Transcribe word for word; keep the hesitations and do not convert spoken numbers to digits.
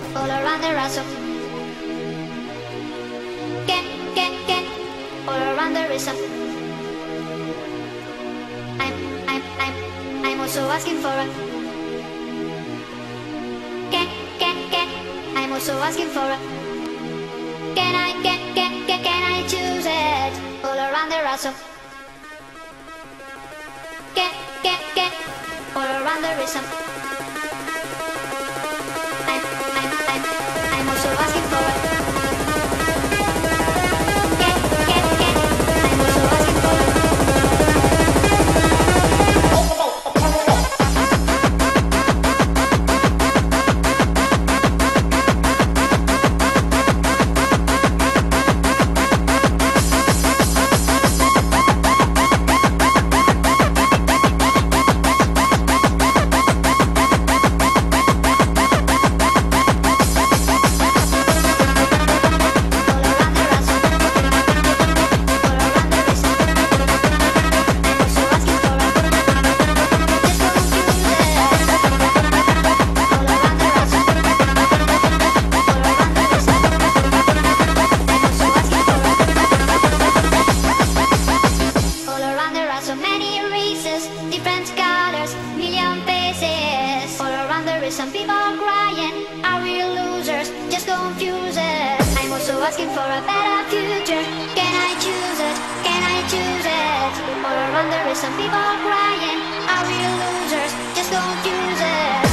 all around the rhythm. Get, get, get, all around the rhythm. I'm, I'm, I'm, I'm also asking for a. Get, get, get, I'm also asking for a. Can I get, get, get, can I choose it? All around the rhythm. Get, get, get, all around the rhythm. I'm, I'm, I'm, I'm also asking for it. Get, get, get, I'm also asking for it. So many races, different colors, million faces. All around there is some people crying, are we losers, just confused. I'm also asking for a better future. Can I choose it? Can I choose it? All around there is some people crying, are we losers, just confused.